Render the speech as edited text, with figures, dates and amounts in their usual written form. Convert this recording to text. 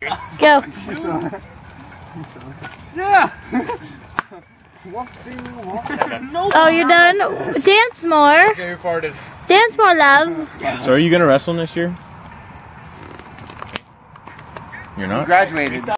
Go. Yeah. Oh, you're done? Dance more. Okay, who farted? Dance more, love. So are you gonna wrestle next year? You're not? Graduated.